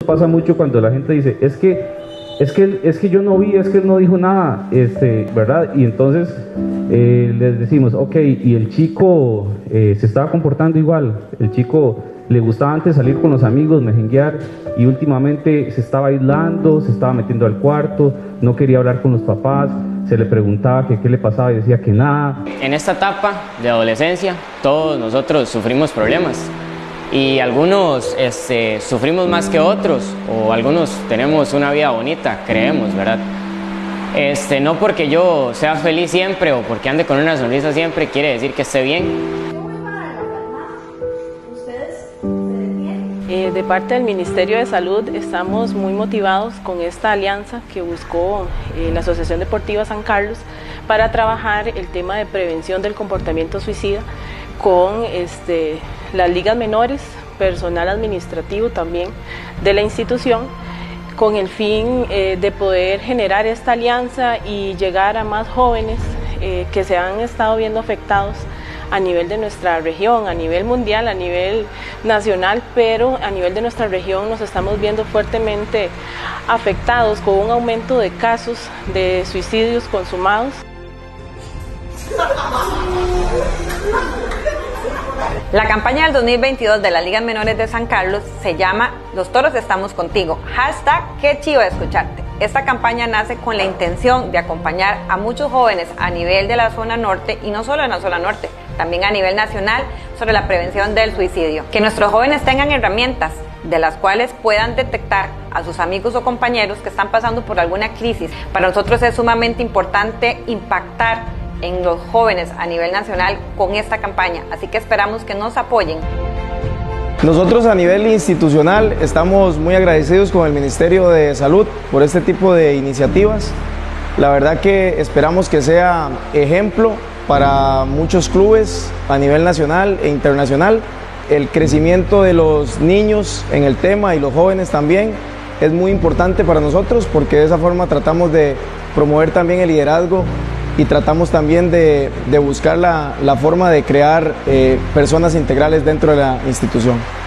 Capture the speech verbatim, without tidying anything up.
pasa mucho cuando la gente dice, es que, es que, es que yo no vi, es que él no dijo nada, este, ¿verdad? Y entonces eh, les decimos, ok, y el chico eh, se estaba comportando igual, el chico le gustaba antes salir con los amigos, mejenguear, y últimamente se estaba aislando, se estaba metiendo al cuarto, no quería hablar con los papás, se le preguntaba que qué le pasaba y decía que nada. En esta etapa de adolescencia, todos nosotros sufrimos problemas y algunos este, sufrimos más que otros, o algunos tenemos una vida bonita, creemos, ¿verdad? Este, no porque yo sea feliz siempre o porque ande con una sonrisa siempre quiere decir que esté bien. Eh, de parte del Ministerio de Salud estamos muy motivados con esta alianza que buscó eh, la Asociación Deportiva San Carlos para trabajar el tema de prevención del comportamiento suicida con este, las ligas menores, personal administrativo también de la institución, con el fin eh, de poder generar esta alianza y llegar a más jóvenes eh, que se han estado viendo afectados a nivel de nuestra región, a nivel mundial, a nivel nacional, pero a nivel de nuestra región nos estamos viendo fuertemente afectados con un aumento de casos de suicidios consumados. La campaña del dos mil veintidós de las Ligas Menores de San Carlos se llama Los Toros Estamos Contigo, hashtag Qué Chivo Escucharte. Esta campaña nace con la intención de acompañar a muchos jóvenes a nivel de la zona norte, y no solo en la zona norte, también a nivel nacional, sobre la prevención del suicidio. Que nuestros jóvenes tengan herramientas de las cuales puedan detectar a sus amigos o compañeros que están pasando por alguna crisis. Para nosotros es sumamente importante impactar en los jóvenes a nivel nacional con esta campaña, así que esperamos que nos apoyen. Nosotros a nivel institucional estamos muy agradecidos con el Ministerio de Salud por este tipo de iniciativas. La verdad que esperamos que sea ejemplo para muchos clubes a nivel nacional e internacional. El crecimiento de los niños en el tema y los jóvenes también es muy importante para nosotros, porque de esa forma tratamos de promover también el liderazgo y tratamos también de, de buscar la, la forma de crear eh, personas integrales dentro de la institución.